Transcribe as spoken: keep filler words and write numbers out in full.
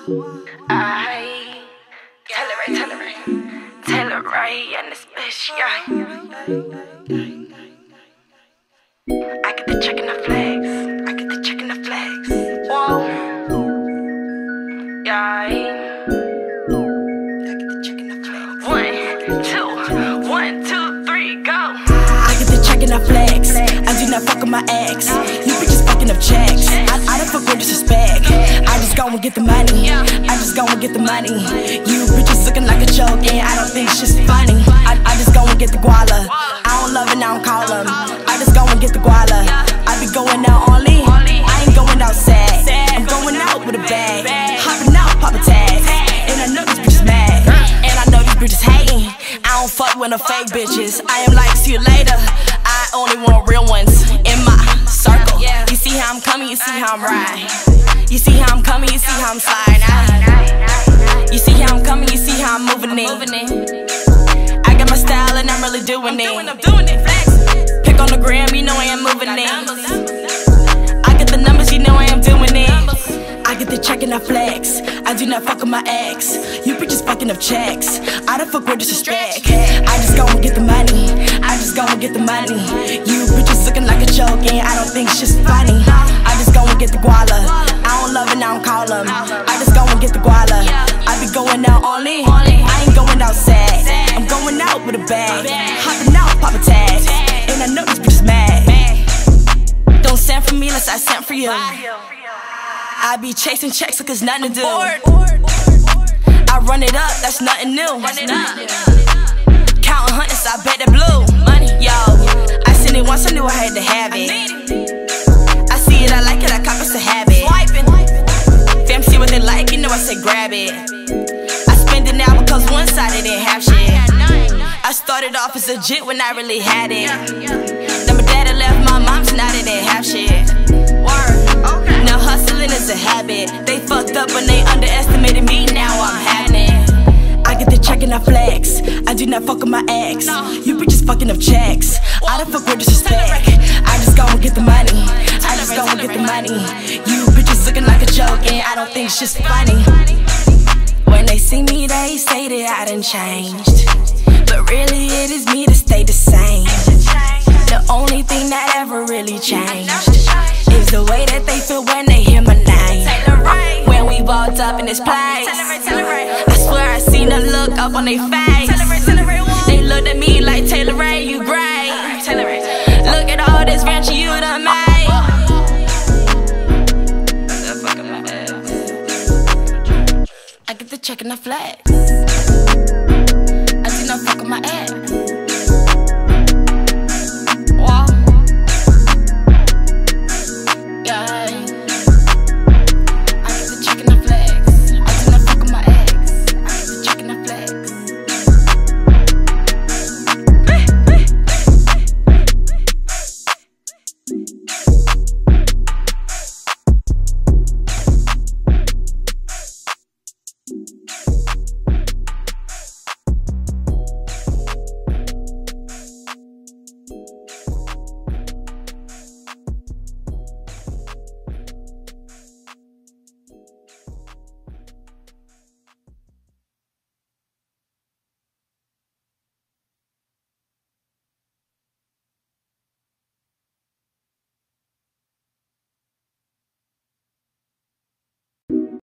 I tell it right, tell it right, tell it right, and this bitch, yeah. I get the check and the flex, I get the check and the flex. Whoa, yeah. I get the check and the flex. One, two, one, two, three, go. I get the check and I flex. I do not fuck with my ex. You bitches fucking up checks. I, I don't fuck with disrespect. I just go and get the money. I just go and get the money. You bitches looking like a joke, and I don't think shit's funny. I, I just go and get the guala. I don't love it, I don't call them. I just go and get the guala. I be going out only. I ain't going out sad. I'm going out with a bag. Hopping out, pop a tag. And I know these bitches mad. And I know these bitches hating. I don't fuck with no fake bitches. I am like, see you later. I only want real ones in my circle. You see how I'm coming, you see how I'm riding. You see how I'm coming, you see how I'm sliding out. You see how I'm coming, you see how I'm moving in. I got my style and I'm really doing it. Pick on the gram, you know I am moving in. I get the numbers, you know I am doing it. I get the check and I flex. I do not fuck with my ex. You bitches fucking up checks. I don't fuck with disrespect. I just go and get the money. I just go and get the money. You bitches looking like a joke, and I don't think shit's funny. I just go and get the guala. I don't love it, I don't call them. I just go and get the guala. I be going out only. I ain't going out sad. I'm going out with a bag. Hopping out, pop a tag. And I know these bitches mad. Don't send for me unless I sent for you. I be chasing checks like it's nothing to do. I run it up, that's nothing new. Counting hundreds, I bet that blue money. Yo, I seen it once, I knew I had to have it. I see it, I like it, I cop it's a habit. Fam see what they like, you know I say grab it. I spend it now because one side they didn't have shit. I started off as a jit when I really had it. Then my daddy left my mom's, now they didn't have shit. Now hustling is a habit. They fucked up when they underestimated me, now I'm having it. I get the check and I flex. I do not fuck with my ex. You bitches fucking up checks. I don't fuck with disrespect. I just go and get the money. I just go and get the money. You bitches looking like a joke, and I don't think shit's funny. When they see me, they say that I done changed, but really it is me that stay the same. The only thing that ever really changed is the way that they feel when they hear my name. When we walked up in this place, I swear I seen a look up on their face. They looked at me like, Taylor Ray, you great. Look at all this ranch you done made. I get the check and I flex.